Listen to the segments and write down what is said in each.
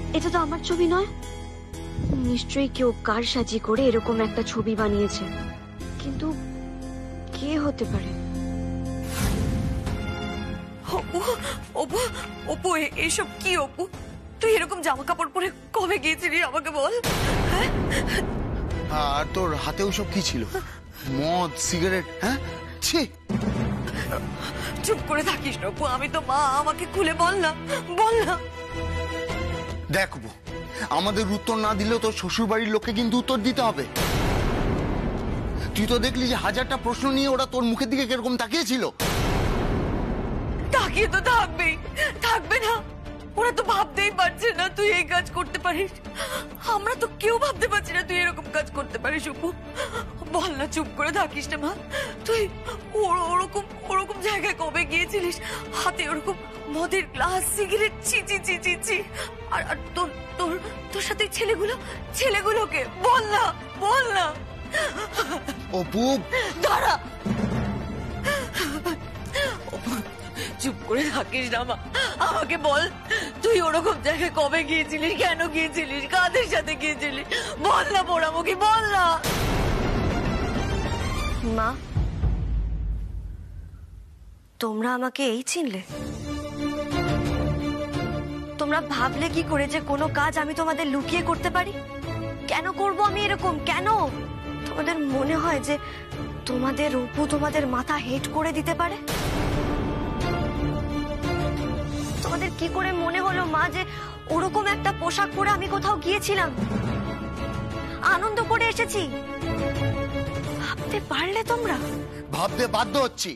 এটা তো আমার ছবি নয়। নিশ্চয়ই কেউ কারসাজি করে এরকম একটা ছবি বানিয়েছে, কিন্তু কে হতে পারে? অপু, অপু, অপু, এসব কি অপু? তুই এরকম জামা কাপড় পরে কবে গিয়েছিলি আমাকে বল? আর তোর হাতেও সব কি ছিল? মদ, সিগারেট? হ্যাঁ, ছি। চুপ করে থাকিস না অপু, আমি তো মা, আমাকে খুলে বল না, বল না। দেখবো, আমাদের উত্তর না দিলেও তোর শ্বশুর বাড়ির লোককে কিন্তু উত্তর দিতে হবে। তুই তো দেখলি যে হাজারটা প্রশ্ন নিয়ে ওরা তোর মুখের দিকে কিরকম তাকিয়েছিল। তাকিয়ে তো থাকবেই, থাকবে না? ওরা তো ভাবতেই পারছে না তুই এই কাজ করতে পারিস। আমরা তো কেউ ভাবতে পারছি না তুই এরকম কাজ করতে পারিস অপু। বল না, চুপ করে থাকিস না মা। তুই ওরকম ওরকম জায়গায় কবে গিয়েছিলিস? হাতে ওরকম মদের গ্লাস, সিগারেট, ছি ছি ছি ছি ছি। আর তোর তোর তোর সাথে ছেলেগুলোকে বল না, বল না। অপু, দাঁড়া। চুপ করে থাকিস না মা, আমাকে বল তুই ওরকম জায়গায় কবে গিয়েছিলিস, কেন গিয়েছিলিস, কাদের সাথে গিয়েছিলিস? বল না পোড়ামুখী, বল না। মা, তোমরা আমাকে এই চিনলে? তোমরা ভাবলে কি করে যে কোনো কাজ আমি তোমাদের লুকিয়ে করতে পারি? কেন করব আমি এরকম? কেন তোমাদের মনে হয় যে তোমাদের অপু তোমাদের মাথা হেট করে দিতে পারে? তোমাদের কি করে মনে হলো মা যে ওরকম একটা পোশাক পরে আমি কোথাও গিয়েছিলাম, আনন্দ করে এসেছি? ভাবতে পারলে তোমরা? ভাবতে বাধ্য হচ্ছি।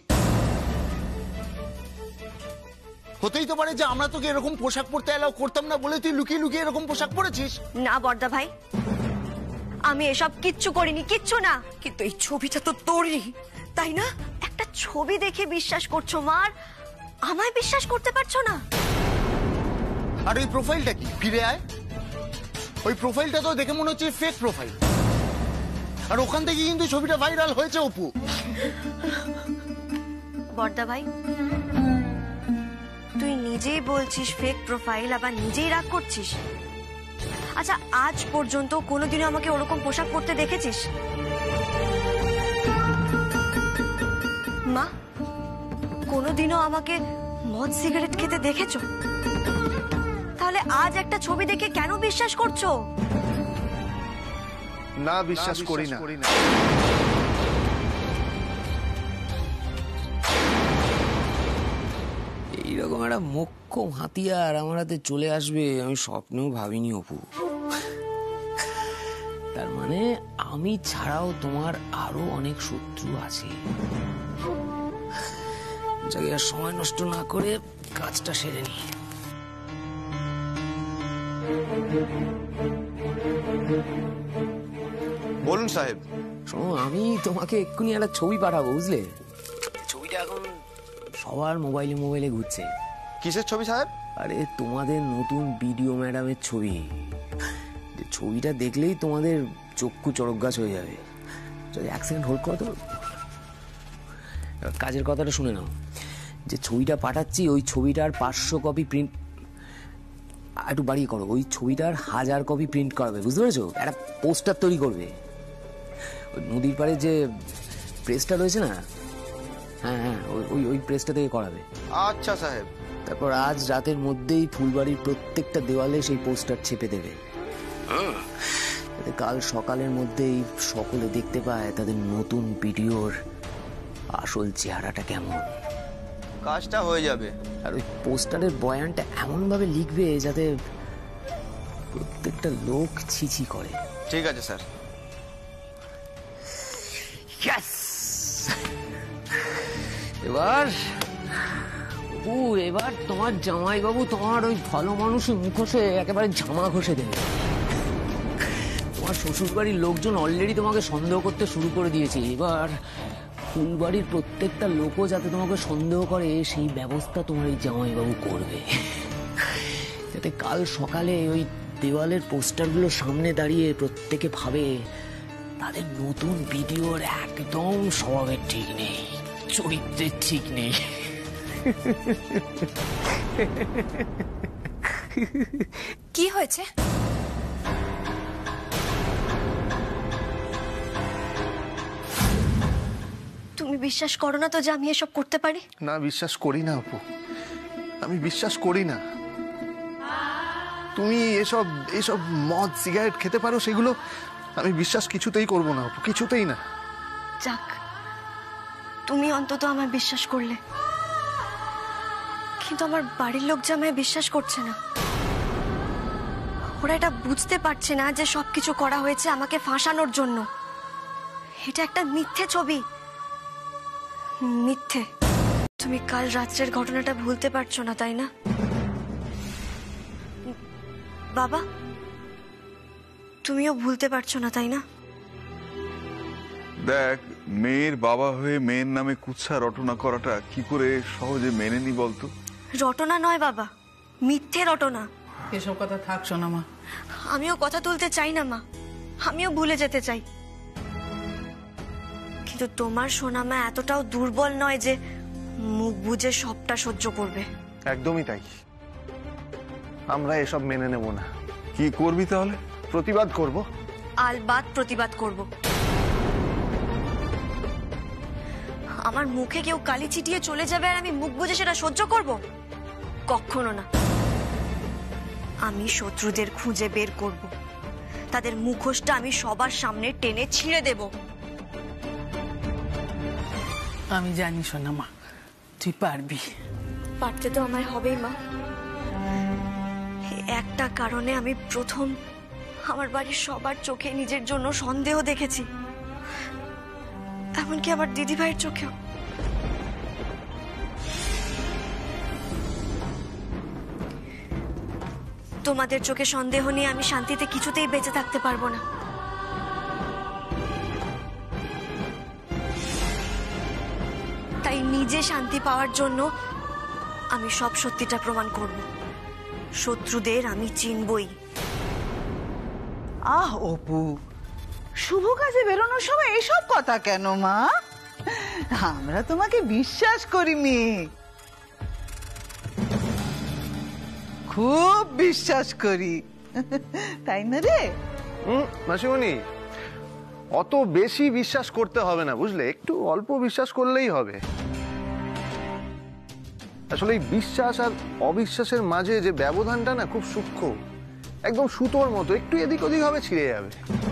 হতেই তো পারে যে আমরা তোকে এরকম পোশাক পরতে এলাও করতাম না বলে তুই লুকিয়ে লুকিয়ে এরকম পোশাক পরেছিস। না বড়দা ভাই, আমি এসব কিচ্ছু করিনি, কিচ্ছু না। কিন্তু এই ছবিটা তো তোরই, তাই না? একটা ছবি দেখে বিশ্বাস করছো মা, আর আমায় বিশ্বাস করতে পারছো না? আর ওই প্রোফাইলটা কি? ফিরে আয়। ওই প্রোফাইলটা তো দেখে মনে হচ্ছে ফেক প্রোফাইল, আর ওখান থেকে কিন্তু ছবিটা ভাইরাল হয়েছে অপু। বড়দা ভাই, তুই নিজেই বলছিস ফেক প্রোফাইল, আবার নিজেই রাগ করছিস। আচ্ছা, আজ পর্যন্ত কোনোদিনও আমাকে ওরকম পোশাক পরতে দেখেছিস? মা, কোনোদিনও আমাকে মদ সিগারেট খেতে দেখেছো? তাহলে আজ একটা ছবি দেখে কেন বিশ্বাস করছো? না, বিশ্বাস করি না। এইরকম একটা মোক্ষম হাতিয়ার আমার হাতে চলে আসবে আমি স্বপ্নেও ভাবিনি অপু। তার মানে আমি ছাড়াও তোমার আরো অনেক শত্রু আছে। যাকে আর সময় নষ্ট না করে কাজটা সেরে নি। বলুন সাহেব। শোনো, আমি তোমাকে এক্ষুনি একটা ছবি পাঠাবো, বুঝলে? ছবিটা এখন সবার মোবাইলে মোবাইলে ঘুরছে। কিসের ছবি সাহেব? আরে তোমাদের নতুন বিডিও ম্যাডামের ছবি। ছবিটা দেখলেই তোমাদের চক্ষু চড়ক গাছ হয়ে যাবে। যদি এক সেকেন্ড হোল্ড করো তো, কাজের কথাটা শুনে নাও। যে ছবিটা পাঠাচ্ছি ওই ছবিটার 500 কপি প্রিন্ট, একটু বাড়িয়ে করো, ওই ছবিটার 1000 কপি প্রিন্ট করাবে, বুঝতে পেরেছো? একটা পোস্টার তৈরি করবে। ওই নদীর পাড়ে যে প্রেসটা রয়েছে না, হ্যাঁ হ্যাঁ, ওই প্রেসটা থেকে করাবে। আচ্ছা সাহেব। তারপর আজ রাতের মধ্যেই ফুলবাড়ির প্রত্যেকটা দেওয়ালে সেই পোস্টার ছেপে দেবে, যাতে কাল সকালের মধ্যেই সকলে দেখতে পায় তাদের নতুন ভিডিওর আসল চেহারাটা কেমন। কাজটা হয়ে যাবে। আর ওই পোস্টারের বয়ানটা এমন ভাবে লিখবে যাতে প্রত্যেকটা লোক ছিছি করে। ঠিক আছে স্যার। এবার তোমার জামাইবাবু তোমার ওই ভালো মানুষের মুখোশে একেবারে জামা ঘষে দেবে। তোমার শ্বশুর বাড়ির লোকজন অলরেডি তোমাকে সন্দেহ করতে শুরু করে দিয়েছে। এবার ফুলবাড়ির প্রত্যেকটা লোকও যাতে তোমাকে সন্দেহ করে সেই ব্যবস্থা তোমার এই জামাইবাবু করবে, যাতে কাল সকালে ওই দেওয়ালের পোস্টারগুলোর সামনে দাঁড়িয়ে প্রত্যেকে ভাবে তাদের নতুন ভিডিওর একদম স্বভাবের ঠিক নেই, চরিত্রের ঠিক নেই। কি হয়েছে? তুমি বিশ্বাস করো না তো যে আমি এসব করতে পারি? না, বিশ্বাস করি না অপু, আমি বিশ্বাস করি না। তুমি এসব এসব মদ সিগারেট খেতে পারো, সেগুলো আমি বিশ্বাস কিছুতেই করব না অপু, কিছুতেই না। যাক, তুমি অন্তত আমায় বিশ্বাস করলে, কিন্তু আমার বাড়ির লোক যে আমায় বিশ্বাস করছে না। ওরা এটা বুঝতে পারছে না যে সবকিছু করা হয়েছে আমাকে ফাঁসানোর জন্য। এটা একটা মিথ্যে ছবি, মিথ্যে। তুমি কাল রাত্রের ঘটনাটা ভুলতে পারছো না, তাই না বাবা? তুমিও ভুলতে পারছো না, তাই না? দেখ, মেয়ের বাবা হয়ে মেয়ের নামে কুৎসা রটনা করাটা কি করে সহজে মেনে নি বলতো? রটনা নয় বাবা, মিথ্যে রটনা। এসব কথা থাক শোনা মা। আমিও কথা তুলতে চাই না মা, আমিও ভুলে যেতে চাই, কিন্তু তোমার সোনা মা এতটাও দুর্বল নয় যে মুখ বুজে সবটা সহ্য করবে। একদমই তাই, আমরা এসব মেনে নেব না। কি করবি তাহলে? প্রতিবাদ করব। আলবাত প্রতিবাদ করব। আমার মুখে কেউ কালি ছিটিয়ে চলে যাবে আর আমি মুখ বুজে সেটা সহ্য করব? কখনো না। আমি শত্রুদের খুঁজে বের করব, তাদের মুখোশটা আমি সবার সামনে টেনে ছিঁড়ে দেব। আমি জানি শোনা মা, তুই পারবি। পারতে তো আমায় হবেই মা। একটা কারণে আমি প্রথম আমার বাড়ির সবার চোখে নিজের জন্য সন্দেহ দেখেছি, এমনকি আমার দিদি ভাইয়ের চোখেও। তোমাদের চোখে সন্দেহ নিয়ে আমি শান্তিতে কিছুতেই বেঁচে থাকতে পারবো না। তাই নিজে শান্তি পাওয়ার জন্য আমি সব সত্যিটা প্রমাণ করব। শত্রুদের আমি চিনবই। আহ অপু, শুভ কাজে বেরোনোর সময় এসব কথা কেন মা? আমরা তোমাকে বিশ্বাস করি মেয়ে, খুব বিশ্বাস করি, তাই না রে? মাসিমণি, অত বেশি বিশ্বাস করতে হবে না, বুঝলে? একটু অল্প বিশ্বাস করলেই হবে। আসলে এই বিশ্বাস আর অবিশ্বাসের মাঝে যে ব্যবধানটা না, খুব সূক্ষ্ম, একদম সুতোর মতো, একটু এদিক ওদিক হবে, ছিঁড়ে যাবে।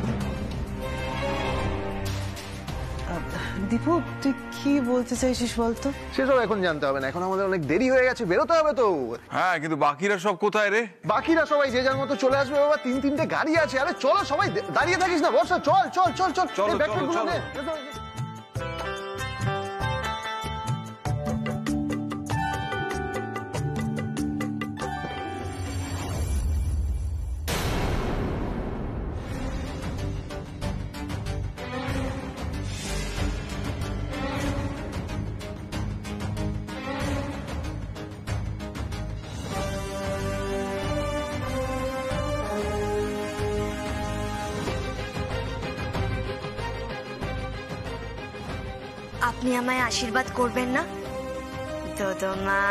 দীপু, তুই কি বলতে চাইছিস বলতো? সেসব এখন জানতে হবে না, এখন আমাদের অনেক দেরি হয়ে গেছে, বেরোতে হবে তো। হ্যাঁ, কিন্তু বাকিরা সব কোথায় রে? বাকিরা সবাই যে যার মতো চলে আসবে বাবা, 3-3টে গাড়ি আছে। আরে চলো, সবাই দাঁড়িয়ে থাকিস না, বর্ষা, চল চল চল চল। চলো, এই ব্যাগগুলো চলো, নে। আপনি আমায় আশীর্বাদ করবেন না দোদমা?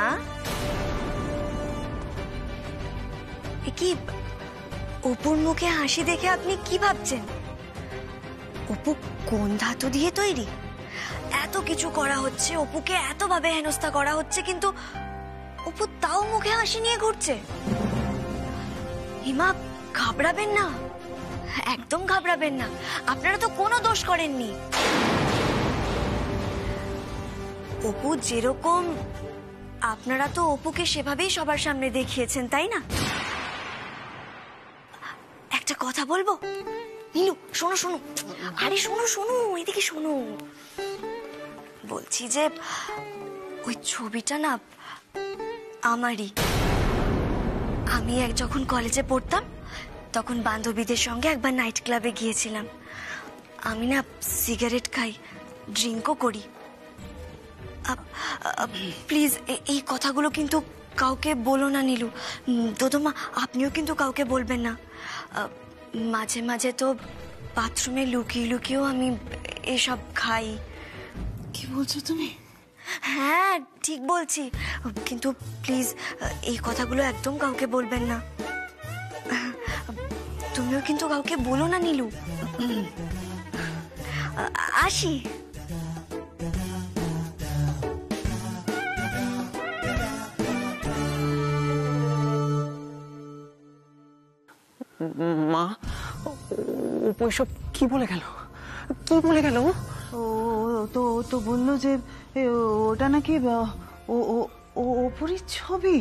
কি অপুর মুখে হাসি দেখে আপনি কি ভাবছেন? অপু কোন ধাতু দিয়ে তৈরি? এত কিছু করা হচ্ছে, অপুকে এতভাবে হেনস্থা করা হচ্ছে, কিন্তু অপু তাও মুখে হাসি নিয়ে ঘুরছে। হিমা, ঘাবড়াবেন না, একদম ঘাবড়াবেন না। আপনারা তো কোনো দোষ করেননি। অপু যেরকম, আপনারা তো অপুকে সেভাবেই সবার সামনে দেখিয়েছেন, তাই না? একটা কথা বলবো নীলু, শোনো শোনো। আরে শোনো শোনো, এদিকে শোনো। বলছি যে ওই ছবিটা না আমারই। আমি যখন কলেজে পড়তাম তখন বান্ধবীদের সঙ্গে একবার নাইট ক্লাবে গিয়েছিলাম। আমি না সিগারেট খাই, ড্রিঙ্কও করি। প্লিজ এই কথাগুলো কিন্তু কাউকে বলো না নীলু। দোদমা, আপনিও কিন্তু কাউকে বলবেন না। মাঝে মাঝে তো বাথরুমে লুকিয়ে লুকিয়েও আমি এসব খাই। কি বলছো তুমি? হ্যাঁ ঠিক বলছি, কিন্তু প্লিজ এই কথাগুলো একদম কাউকে বলবেন না। তুমিও কিন্তু কাউকে বলো না নীলু। আসি। মা, অপু এসব কি বলে গেল? কি বলে গেল? ও তো তো বললো যে ওটা নাকি অপুরই ছবি।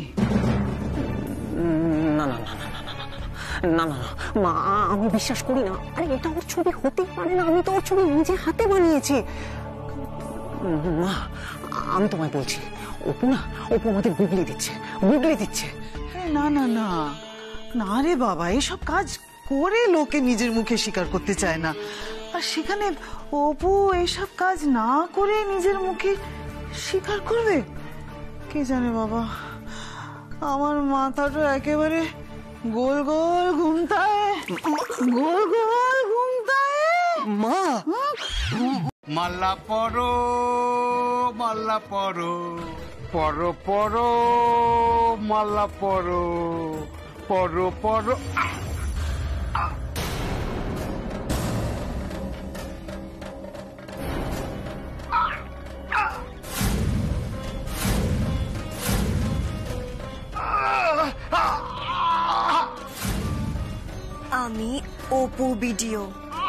না না না না না না না না না মা, আমি বিশ্বাস করি না। আরে এটা ওর ছবি হতেই পারে না, আমি তো ওর ছবি নিজে হাতে বানিয়েছি। মা, আমি তোমায় বলছি, অপু আমাদের গুগলি দিচ্ছে। না না না না রে বাবা, এসব কাজ করে লোকে নিজের মুখে স্বীকার করতে চায় না, আর সেখানে অপু এসব কাজ না করে নিজের মুখে স্বীকার করবে। কে জানে বাবা, আমার মাথাটা একেবারে গোল গোল ঘুমতায়। মা, মাল্লা পরো মাল্লা পরো পরো পরো মাল্লা পরো পরো পরো। আমি অপু ভিডিও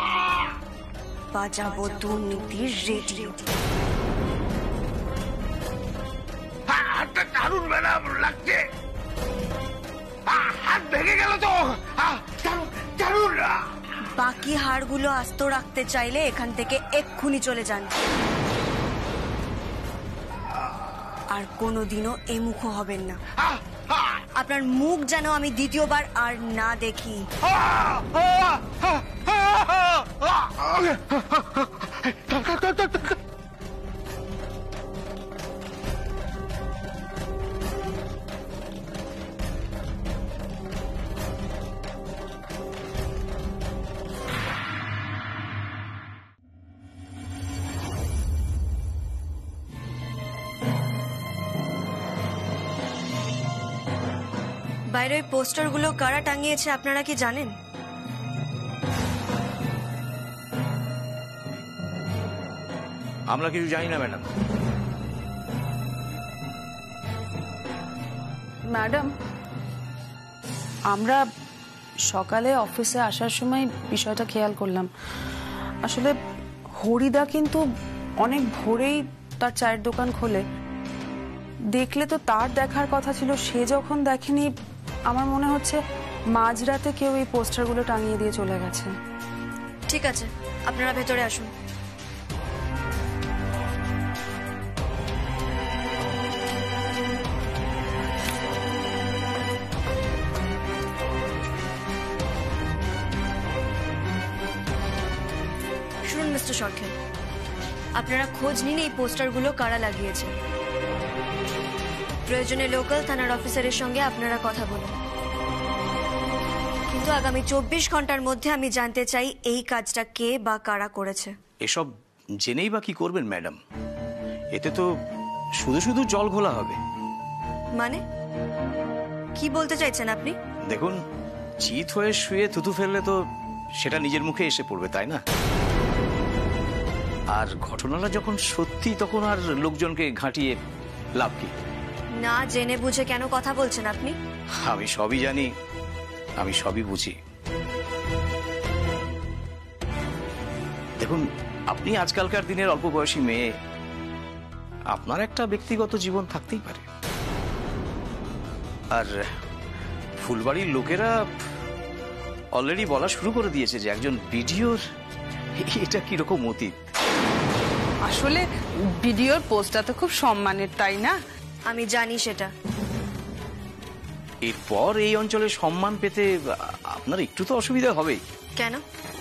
বাজাবো দুর্নীতির রেডিও। হাতটা দারুণ ম্যাডাম লাগছে, হাত ভেঙে গেল তো। দারুণ। বাকি হাড়গুলো আস্ত রাখতে চাইলে এখান থেকে এক্ষুনি চলে যান, আর কোনোদিনও এ মুখ হবেন না। আপনার মুখ যেন আমি দ্বিতীয়বার আর না দেখি। বাইরে ওই পোস্টারগুলো কারা টাঙিয়েছে আপনারা কি জানেন? আমরা কিছু জানি না ম্যাডাম। ম্যাডাম, আমরা সকালে অফিসে আসার সময় বিষয়টা খেয়াল করলাম। আসলে হরিদা কিন্তু অনেক ভোরেই তার চায়ের দোকান খোলে। দেখলে তো তার দেখার কথা ছিল, সে যখন দেখেনি, আমার মনে হচ্ছে মাঝরাতে কেউ এই পোস্টারগুলো টাঙিয়ে দিয়ে চলে গেছে। ঠিক আছে, আপনারা ভেতরে আসুন। শুনুন মিস্টার সরকার, আপনারা খোঁজ নিন এই পোস্টারগুলো কারা লাগিয়েছে। প্রয়োজনে লোকাল থানার অফিসারের সঙ্গে আপনারা কথা বলুন, কিন্তু আগামী 24 ঘন্টার মধ্যে আমি জানতে চাই এই কাজটা কে বা কারা করেছে। এসব জেনেই বা কি করবেন ম্যাডাম? এতে তো শুধু শুধু জল ঘোলা হবে। মানে কি বলতে চাইছেন আপনি? দেখুন, চিত হয়ে শুয়ে থুতু ফেললে তো সেটা নিজের মুখে এসে পড়বে, তাই না? আর ঘটনাটা যখন সত্যি, তখন আর লোকজনকে ঘাঁটিয়ে লাভ কি? না জেনে বুঝে কেন কথা বলছেন আপনি? আমি সবই জানি, আমি সবই বুঝি। দেখুন, আপনি আজকালকার দিনের অল্প বয়সী মেয়ে, আপনার একটা ব্যক্তিগত জীবন থাকতেই পারে। আর ফুলবাড়ির লোকেরা অলরেডি বলা শুরু করে দিয়েছে যে একজন বিডিওর এটা কিরকম অতীত। আসলে ভিডিওর পোস্টটা তো খুব সম্মানের, তাই না? আমি জানি সেটা। এরপর এই অঞ্চলে সম্মান পেতে আপনার একটু তো অসুবিধা হবেই। কেন?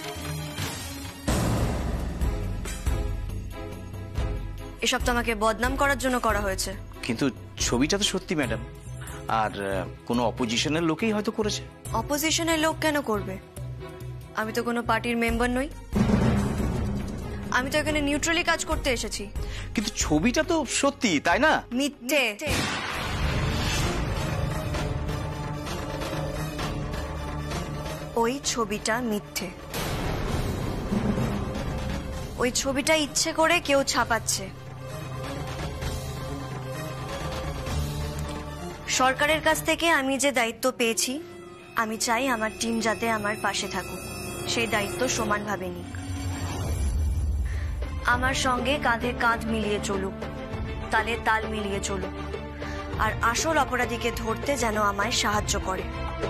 এসব তো আমাকে বদনাম করার জন্য করা হয়েছে। কিন্তু ছবিটা তো সত্যি ম্যাডাম, আর কোনো অপোজিশনের লোকেই হয়তো করেছে। অপোজিশনের লোক কেন করবে? আমি তো কোনো পার্টির মেম্বার নই। আমি তো এখানে নিউট্রালি কাজ করতে এসেছি। কিন্তু ছবিটা তো সত্যি, তাই না? মিথ্যে। ওই ছবিটা মিথ্যে। ওই ছবিটা ইচ্ছে করে কেউ ছাপাচ্ছে। সরকারের কাছ থেকে আমি যে দায়িত্ব পেয়েছি, আমি চাই আমার টিম যাতে আমার পাশে থাকুক, সেই দায়িত্ব সমানভাবে নিক, আমার সঙ্গে কাঁধে কাঁধ মিলিয়ে চলুক, তালে তাল মিলিয়ে চলুক, আর আসল অপরাধীকে ধরতে যেন আমায় সাহায্য করে।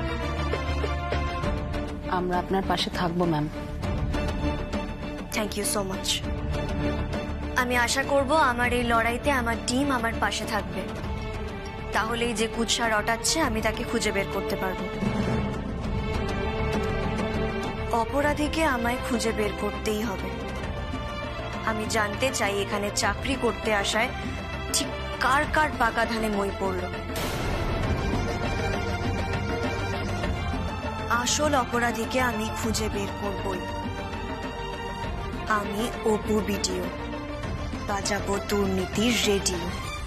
আমরা আপনার পাশে থাকবো ma'am. Thank you so much. আমি আশা করব আমার এই লড়াইতে আমার টিম আমার পাশে থাকবে, তাহলেই যে কুৎসা রটাচ্ছে আমি তাকে খুঁজে বের করতে পারবো। অপরাধীকে আমায় খুঁজে বের করতেই হবে। আমি জানতে চাই এখানে চাকরি করতে আসায় ঠিক কার কার পাকা ধানে মই পড়ল। আসল অপরাধীকে আমি খুঁজে বের করবই। আমি অপু বিডিও, বাজাবো দুর্নীতির রেডিও।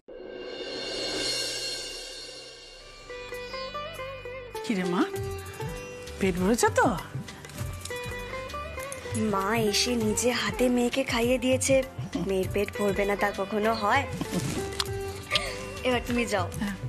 কিরে মা, পেট ভরেছে তো? মা এসে নিজে হাতে মেয়েকে খাইয়ে দিয়েছে, মেয়ের পেট ভরবে না তা কখনো হয়? এবার তুমি যাও।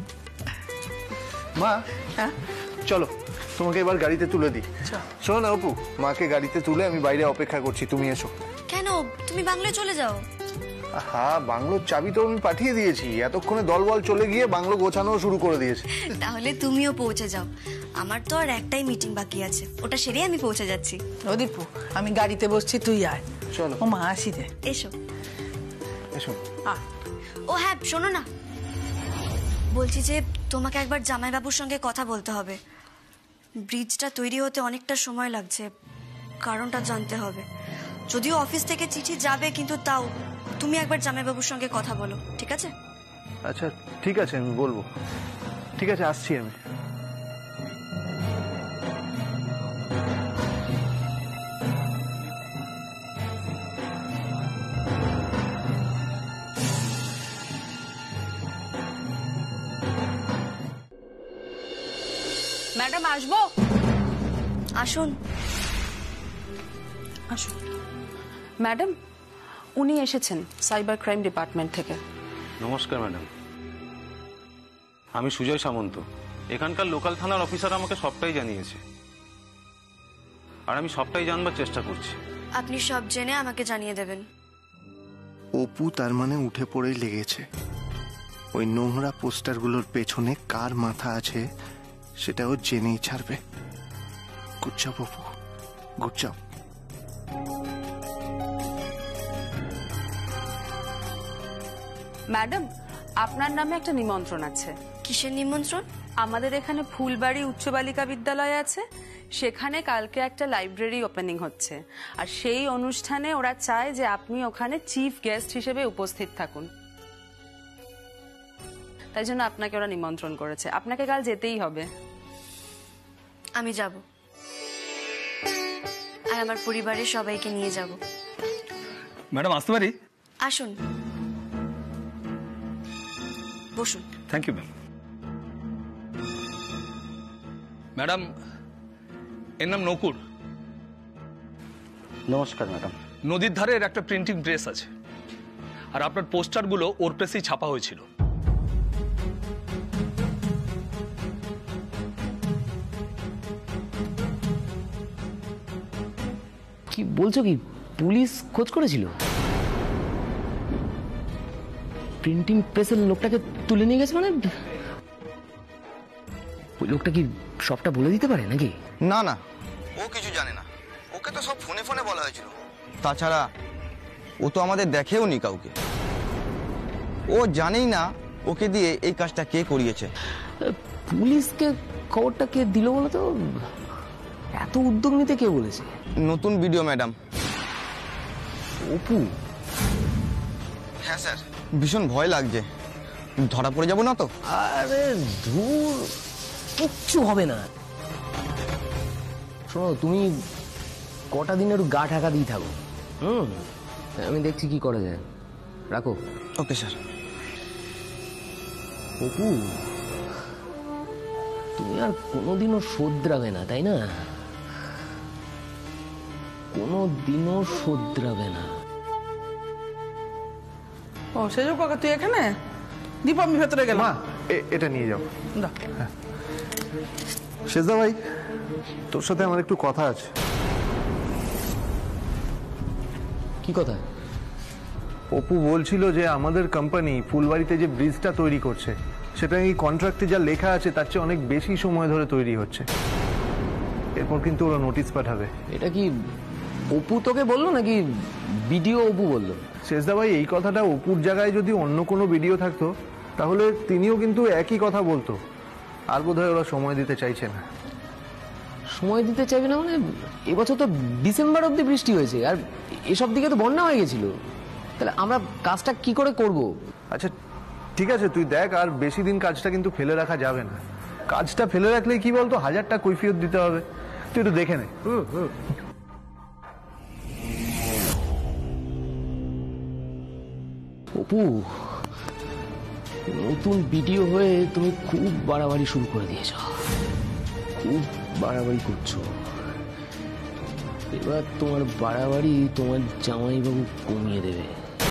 মা, চলো তোমাকে এবার গাড়িতে তুলে দিই। শোনো না অপু, মাকে গাড়িতে তুলে আমি বাইরে অপেক্ষা করছি, তুমি এসো। কেন? তুমি বাংলায় চলে যাও। হ্যাঁ, বাংলোর চাবি তো আমি পাঠিয়ে দিয়েছি, এতক্ষণে দলবল চলে গিয়ে বাংলো গোছানো শুরু করে দিয়েছে। তাহলে তুমিও পৌঁছে যাও, আমার তো আর একটাই মিটিং বাকি আছে, ওটা সেরে আমি পৌঁছে যাচ্ছি। ও দীপু, আমি গাড়িতে বসছি, তুই আয়। চলো। ও মা, আসি রে। এসো এসো। ও হ্যাঁ, শোনো না, বলছি যে তোমাকে একবার জামাইবাবুর সঙ্গে কথা বলতে হবে। ব্রিজটা তৈরি হতে অনেকটা সময় লাগছে, কারণটা জানতে হবে। যদিও অফিস থেকে চিঠি যাবে, কিন্তু তাও তুমি একবার জামাইবাবুর সঙ্গে কথা বলো, ঠিক আছে? আচ্ছা ঠিক আছে, আমি বলবো। ঠিক আছে, আসছি আমি। ম্যাডাম আসবো? আসুন। আসুন ম্যাডাম, উনি এসেছেন সাইবার ক্রাইম ডিপার্টমেন্ট থেকে। নমস্কার ম্যাডাম, আমি সুজয় সামন্ত। এখানকার লোকাল থানার অফিসার আমাকে সবটাই জানিয়েছে, আর আমি সবটাই জানবার চেষ্টা করছি। আপনি সব জেনে আমাকে জানিয়ে দেবেন। অপু তার মানে উঠে পড়েই লেগেছে। ওই নোংরা পোস্টারগুলোর পেছনে কার মাথা আছে সেটা ও জেনেই ছাড়বে। Good job Apu, good job. Madam, আপনার নামে একটা নিমন্ত্রণ আছে। কিসের নিমন্ত্রণ? আমাদের এখানে ফুলবাড়ি উচ্চ বালিকা বিদ্যালয় আছে, সেখানে কালকে একটা লাইব্রেরি ওপেনিং হচ্ছে, আর সেই অনুষ্ঠানে ওরা চায় যে আপনি ওখানে চিফ গেস্ট হিসেবে উপস্থিত থাকুন। তাই জন্য আপনাকে ওরা নিমন্ত্রণ করেছে, আপনাকে কাল যেতেই হবে। আমি যাব, আর আমার পরিবারের সবাইকে নিয়ে যাব। ম্যাডাম আসতে পারি? আসুন, বসুন। Thank you ma'am. ম্যাডাম, এর নাম নকুর। নমস্কার ম্যাডাম। নদীর ধারের একটা প্রিন্টিং প্রেস আছে, আর আপনার পোস্টারগুলো ওর প্রেসেই ছাপা হয়েছিল। কি বলছো? কি পুলিশ খোঁজ করেছিল? প্রিন্টিং প্রেসের লোকটাকে তুলে নিয়ে গেছে মানে? ওই লোকটা কি সবটা বলে দিতে পারে নাকি? না না, ও কিছু জানে না, ওকে তো সব ফোনে ফোনে বলা হয়েছিল। তাছাড়া ও তো আমাদের দেখেও নি কাউকে, ও জানেই না ওকে দিয়ে এই কাজটা কে করিয়েছে। পুলিশকে খবরটা কে দিল বলো তো? এত উদ্যোগ নিতে কে বলেছে? নতুন ভিডিও ম্যাডাম। অপু? হ্যাঁ স্যার, ভীষণ ভয় লাগছে, ধরা পড়ে যাবো না তো? আরে ধুর, কিচ্ছু হবে না। শোনো, তুমি কটা দিন একটু গা ঢাকা দিয়ে থাকো, আমি দেখছি কি করা যায়। রাখো। Okay sir. অপু, তুমি আর কোনোদিনও শোধরাবে না, তাই না? কোনোদিনও শোধরাবে না। ও সেজো কাকা, তুই এখানে? দীপ আমি ভেতরে গেলাম। মা এটা নিয়ে যাও। সেজদা ভাই, তোর সাথে আমার একটু কথা আছে। কি কথা? অপু বলছিল যে আমাদের কোম্পানি ফুলবাড়িতে যে ব্রিজটা তৈরি করছে সেটা এই কন্ট্রাক্টে যা লেখা আছে তার চেয়ে অনেক বেশি সময় ধরে তৈরি হচ্ছে। এরপর কিন্তু ওরা নোটিশ পাঠাবে। এটা কি অপু তোকে বললো নাকি ভিডিও অপু বললো? শেষদা ভাই, এই কথাটা অপুর জায়গায় যদি অন্য কোনো ভিডিও থাকতো তাহলে তিনিও কিন্তু একই কথা বলতো। আর বোধহয় ওরা সময় দিতে চাইছে না। সময় দিতে চাইবে না মানে? এবছর তো ডিসেম্বর অব্দি বৃষ্টি হয়েছে, আর এসব দিকে তো বন্যা হয়ে গেছিল। তাহলে আমরা কাজটা কি করে করব? আচ্ছা ঠিক আছে, তুই দেখ, আর বেশি দিন কাজটা কিন্তু ফেলে রাখা যাবে না। কাজটা ফেলে রাখলে কি বলতো, 1000 টাকা কৈফিয়ত দিতে হবে। তুই একটু দেখে নে। অপু, নতুন ভিডিও হয়ে তুমি খুব বাড়াবাড়ি শুরু করে দিয়েছ, খুব বাড়াবাড়ি করছো। এবার তোমার বাড়াবাড়ি তোমার জামাইবাবু কমিয়ে দেবে।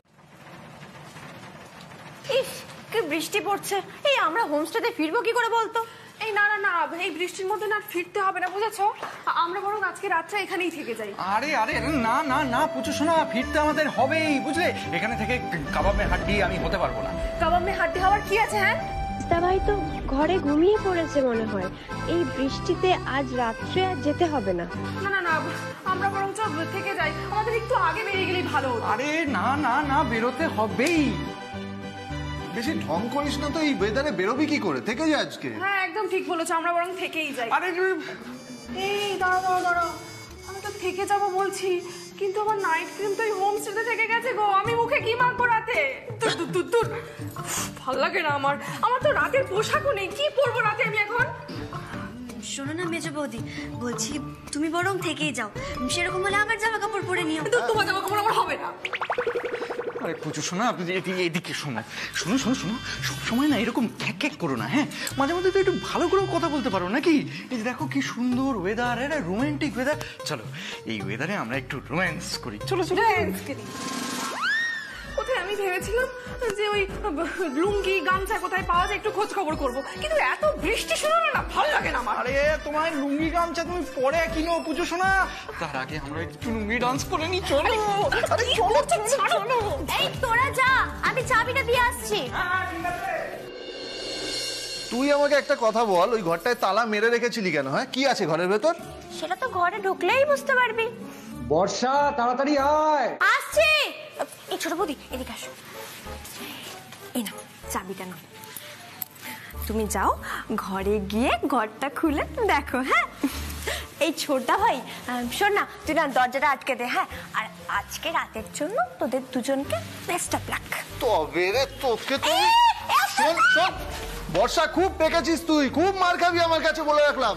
ইস, কি বৃষ্টি পড়ছে! এই আমরা হোমস্টেতে ফিরবো কি করে বলতো? এই না না না, এই বৃষ্টির মধ্যে না ফিরতে হবে না, বুঝেছো? আমরা বরং আজকে রাতটা এখানেই থেকে যাই। আরে আরে না না না পুচু শোনা, ফিরতে আমাদের হবেই, বুঝলে? এখানে থেকে কাবাবে হাড্ডি আমি হতে পারবো না। কাবাবে হাড্ডি হওয়ার কি আছে? হ্যাঁ, ভাই তো ঘরে ঘুমিয়ে পড়েছে মনে হয়। এই বৃষ্টিতে আজ রাত্রে আর যেতে হবে না। না না না, আমরা বরং থেকে যাই, আমাদের একটু আগে বেরিয়ে গেলেই ভালো হতো। আরে না না না, বেরোতে হবেই। বেশি ঢং করিস না তো, এই ওয়েদারে বেরোবি কি করে? থেকে যা আজকে। হ্যাঁ একদম ঠিক বলেছো, আমরা বরং থেকেই যাই। আরে এই দাঁড়াও দাঁড়াও, আমি তো থেকে যাবো বলছি, কিন্তু আমার নাইট ক্রিম তো এই হোমস্টেতে থেকে গেছে গো। আমি মুখে কি মাখবো রাতে? দূর, ভাল লাগে না আমার। আমার তো রাতের পোশাকও নেই, কি পরবো রাতে আমি এখন? শোনো না মেজো বৌদি, বলছি তুমি বরং থেকেই যাও। সেরকম হলে আমার জামা কাপড় পরে নিও। তোমার জামা কাপড় আমার হবে না। আরে পুচু শোনা, আপনি এদিকে শোনো শোনো শোনো শোনো, সবসময় না এরকম খ্যাক করো না। হ্যাঁ, মাঝে মধ্যে তো একটু ভালো করেও কথা বলতে পারো নাকি? এই যে দেখো কি সুন্দর ওয়েদার, এটা রোমান্টিক ওয়েদার। চলো এই ওয়েদারে আমরা একটু রোম্যান্স করি। চলো চলো। কোথায় আমি ভেবেছিলাম যে ওই লুঙ্গি গামছা কোথায় পাওয়া যায় একটু খোঁজ খবর করবো, কিন্তু এত বৃষ্টি শুনো না, ভালো লাগে না আমার। আরে তোমার লুঙ্গি গামছা তুমি পরে কিনো পুজো শোনা, তার আগে আমরা একটু লুঙ্গি ডান্স করে নি। চলো। আরে চলো চলো। এই তোরা যা, আমি চাবিটা দিয়ে আসছি। তুই আমাকে একটা কথা বল, ওই ঘরটায় তালা মেরে রেখেছিলি কেন? হ্যাঁ, কি আছে ঘরের ভেতর? সেটা তো ঘরে ঢুকলেই বুঝতে পারবি। বর্ষা, তাড়াতাড়ি আয়। আসছি। এই ছোট বৌদি এদিকে আসো। এই নাও চাবিটা নাও, তুমি যাও ঘরে গিয়ে ঘরটা খুলে দেখো। হ্যাঁ, এই ছোটা ভাই শোন না, তুই না দরজাটা আটকে দে। হ্যাঁ, আর আজকে রাতের জন্য তোদের দুজনকে বেস্ট অফ লাক। তবে রে তোকে তো শোন শোন বর্ষা, খুব পেকেছিস তুই, খুব মার খাবি আমার কাছে, বলে রাখলাম।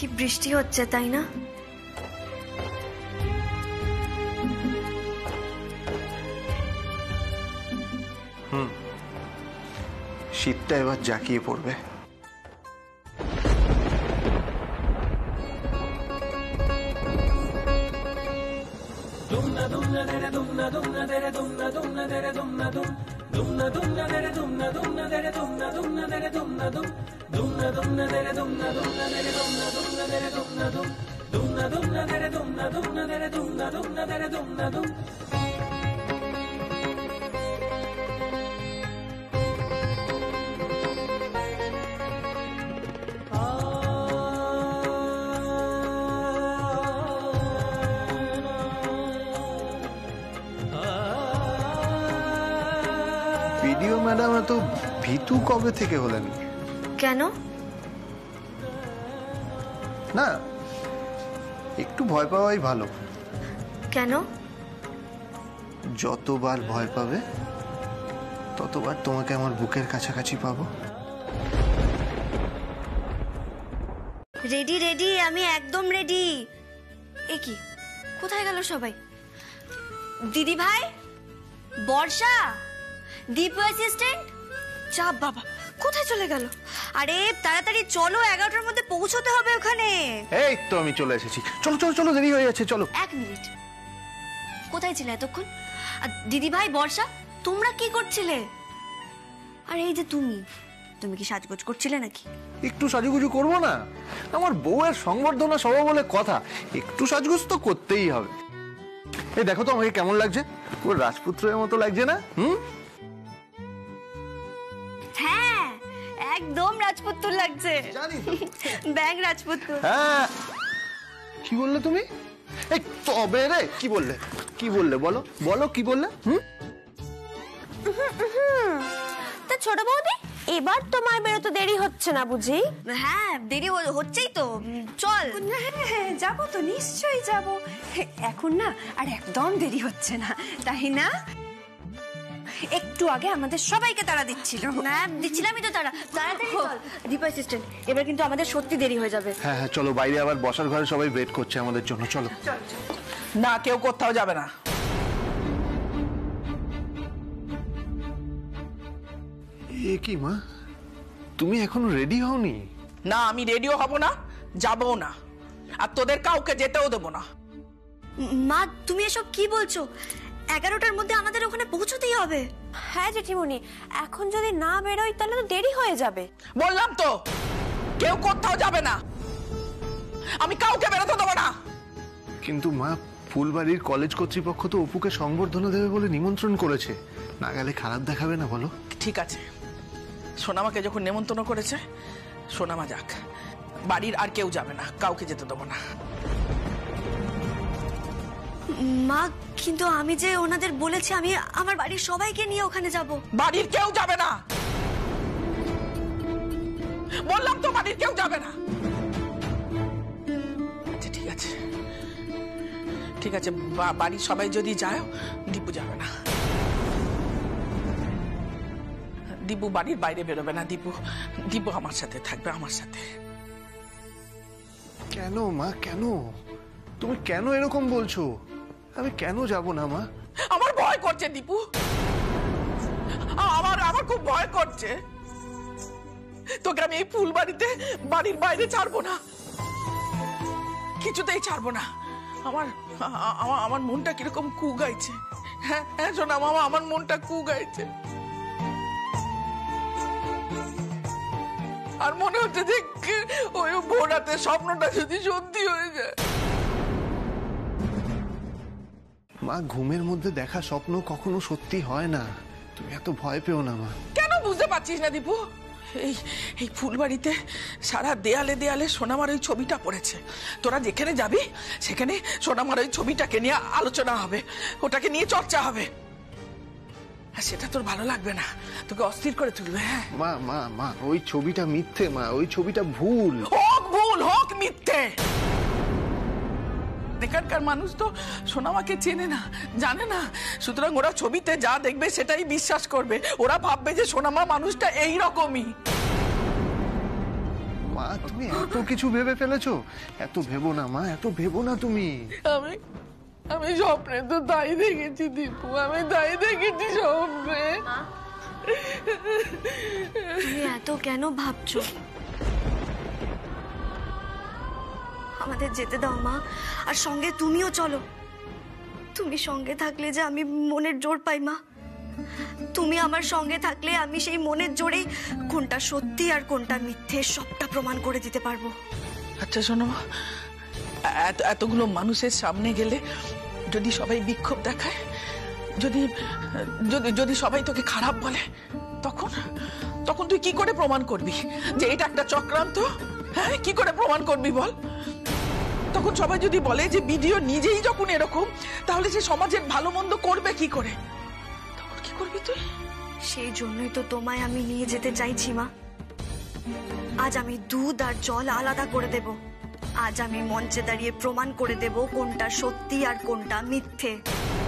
কি বৃষ্টি হচ্ছে, তাই না? শীতটা এবার জাঁকিয়ে পড়বে। ভিডিও ম্যাডাম এত ভীতু কবে থেকে হলেন? কেন? না, একটু ভয় পাওয়াই ভালো। কেন? যতবার ভয় পাবে ততবার তোমাকে আমার বুকের কাছাকাছি পাবো। রেডি রেডি, আমি একদম রেডি। এ কি, কোথায় গেল সবাই? দিদি ভাই, বর্ষা, দীপু অ্যাসিস্ট্যান্ট, চাপ বাবা, কোথায় চলে গেল? আরে তাড়াতাড়ি চলো, 11টার মধ্যে পৌঁছতে হবে ওখানে। এই তো আমি চলে এসেছি। চলো চলো চলো, দেরি হয়ে যাচ্ছে, চলো। 1 মিনিট, কোথায় ছিলে এতক্ষণ? আর দিদি ভাই, বর্ষা, তোমরা কি করছিলে? আর এই যে তুমি কি সাজগোজ করছিলে নাকি? একটু সাজুগুজু করবো না? আমার বউয়ের সংবর্ধনা সভা বলে কথা, একটু সাজগোজ তো করতেই হবে। এই দেখো তো আমাকে কেমন লাগছে, ওর রাজপুত্রের মতো লাগছে না? হ্যাঁ, একদম রাজপুত্র লাগছে। ব্যাং রাজপুত্র। হ্যাঁ, কি বললে তুমি? এই তবে রে, কি বললে? কি বললে বলো বলো, কি বললে? তা ছোট বৌদি, এবার তোমার বেরোতে দেরি হচ্ছে না বুঝি? হ্যাঁ, দেরি হচ্ছেই তো, চল। হ্যাঁ, যাবো তো, নিশ্চয়ই যাবো। এখন না আর একদম দেরি হচ্ছে না, তাই না? একটু আগে আমাদের সবাইকে তাড়া দিচ্ছিল। না, দিচ্ছিলামই তো তারা। তাড়াতাড়ি চল। দীপা অ্যাসিস্ট্যান্ট, এবার কিন্তু আমাদের সত্যি দেরি হয়ে যাবে। হ্যাঁ হ্যাঁ, চলো, বাইরে আবার বসার ঘরে সবাই ওয়েট করছে আমাদের জন্য, চলো। না, কেউ কোথাও যাবে না। এ কি মা, তুমি এখনো রেডি হওনি? না, আমি রেডিও হব না, যাবও না, আর তোদের কাউকে যেতেও দেবো না। মা, তুমি এসব কি বলছো? 11টার মধ্যে আমাদের ওখানে পৌঁছতেই হবে। হ্যাঁ জেঠিমণি, এখন যদি না বেরোই তাহলে তো দেরি হয়ে যাবে। বললাম তো, কেউ কোথাও যাবে না, আমি কাউকে বেরোতে দেবো না। কিন্তু মা, ফুলবাড়ির কলেজ কর্তৃপক্ষ তো অপুকে সংবর্ধনা দেবে বলে নিমন্ত্রণ করেছে, না গেলে খারাপ দেখাবে না বলো? ঠিক আছে, সোনামাকে যখন নেমন্তন্ন করেছে, সোনামা যাক, বাড়ির আর কেউ যাবে না, কাউকে যেতে দেবো না। মা, কিন্তু আমি যে ওনাদের বলেছি আমি আমার বাড়ির সবাইকে নিয়ে ওখানে যাব। বাড়ির কেউ যাবে না, বললাম তো, বাড়ির কেউ যাবে না। আচ্ছা ঠিক আছে, ঠিক আছে, বাড়ির সবাই যদি যায়, দীপু যাবে না। দীপু বাড়ির বাইরে বেরোবে না, দীপু আমার সাথে থাকবে, আমার সাথে। কেন মা, কেন? তুমি কেন এরকম বলছো? আমি কেন যাব না মা? আমার ভয় করছে দীপু, আমার খুব ভয় করছে। তোকে আমি এই ফুলবাড়িতে বাড়ির বাইরে ছাড়বো না, কিছুতেই ছাড়বো না। আমার মনটা কিরকম কু গাইছে। হ্যাঁ হ্যাঁ, শোনা মামা, আমার মনটা কু গাইছে, আর মনে হচ্ছে যে ওই ভোরাতে স্বপ্নটা যদি সত্যি হয়ে যায়। মা, ঘুমের মধ্যে দেখা স্বপ্ন কখনো সত্যি হয় না, তুমি এত ভয় পেও না মা। কেন বুঝতে পারছিস না দীপু? এই ফুলবাড়িতে সারা দেয়ালে দেয়ালে সোনামার ওই ছবিটা পড়েছে। তোরা যেখানে যাবি সেখানে সোনামার ওই ছবিটাকে নিয়ে আলোচনা হবে, ওটাকে নিয়ে চর্চা হবে। সেটা তোর ভালো লাগবে না, তোকে অস্থির করে তুলবে। হ্যাঁ মা মা মা, ওই ছবিটা মিথ্যে মা, ওই ছবিটা ভুল। হোক মিথ্যে, এখানকার মানুষ তো সোনামাকে চেনে না, জানে না, সুতরাং ওরা ছবিতে যা দেখবে সেটাই বিশ্বাস করবে। ওরা ভাববে যে সোনামা মানুষটা এইরকমই। মা, তুমি এত কিছু ভেবে ফেলেছো? এত ভেবো না মা, এত ভেবো না তুমি। আমি স্বপ্নে তো তাই দেখেছি দীপু, আমি তাই দেখেছি স্বপ্নে। তুমি এত কেন ভাবছো? আমাদের যেতে দাও মা, আর সঙ্গে তুমিও চলো। তুমি সঙ্গে থাকলে যে আমি মনের জোর পাই মা। তুমি আমার সঙ্গে থাকলে আমি সেই মনের জোরেই কোনটা সত্যি আর কোনটা মিথ্যে সবটা প্রমাণ করে দিতে পারবো। আচ্ছা শোনো, এতগুলো মানুষের সামনে গেলে যদি সবাই বিক্ষোভ দেখায়, যদি যদি যদি সবাই তোকে খারাপ বলে, তখন তখন তুই কি করে প্রমাণ করবি যে এটা একটা চক্রান্ত? হ্যাঁ, কি করে প্রমাণ করবি বল? তখন সবাই যদি বলে যে ভিডিও নিজেই যখন এরকম, তাহলে সে সমাজের ভালো মন্দ করবে কি করে? তখন কি করবি তুই? সেই জন্যই তো তোমায় আমি নিয়ে যেতে চাইছি মা। আজ আমি দুধ আর জল আলাদা করে দেব। আজ আমি মঞ্চে দাঁড়িয়ে প্রমাণ করে দেব কোনটা সত্যি আর কোনটা মিথ্যে।